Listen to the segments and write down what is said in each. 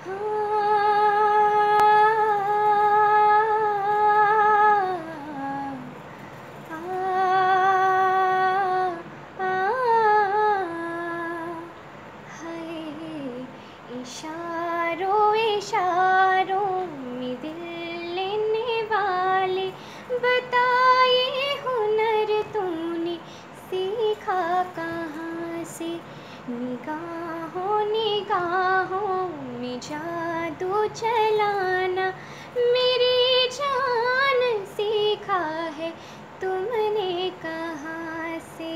इशारों इशारों में दिल लेने वाले, बताए हुनर तूने सीखा कहाँ से। निगाहों निगाहों में जादू चलाना मेरी जान सीखा है तुमने कहाँ से।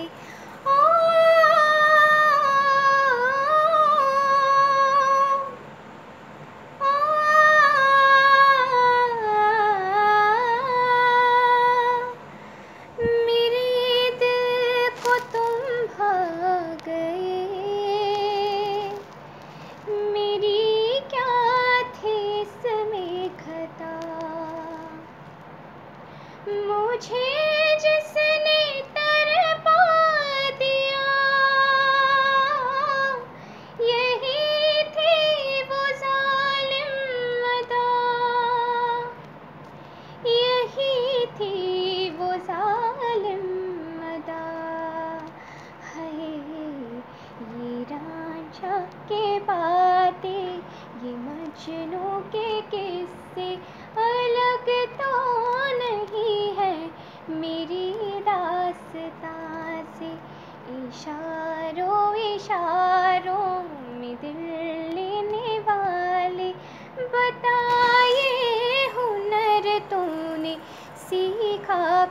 मेरे दिल को तुम भा गए, मेरी क्या थी इसमें खता। मुझे जिसने तड़पा दिया, यही थी वो जालिम अदा, यही थी वो जालिम अदा। है ये रांझा के बातें, ये मजनू के किस्से, अलग तो नहीं है मेरी दास्तां से। इशारों इशारों में दिल लेने वाले, बताए हुनर तूने सीखा